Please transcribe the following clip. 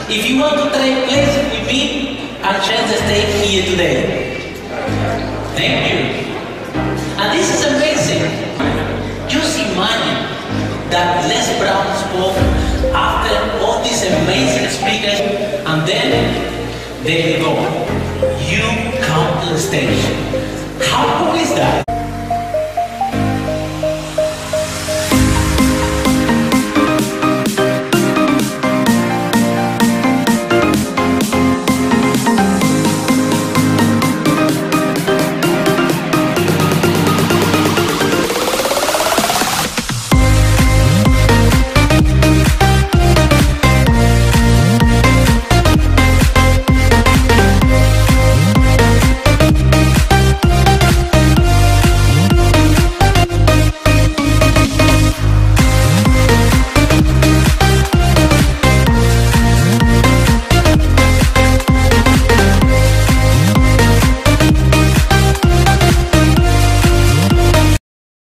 If you want to trade places with me, a chance to stay here today. Thank you. And this is amazing. Just imagine that Les Brown spoke after all these amazing speakers, and then there you go. You come to the stage. How cool is that?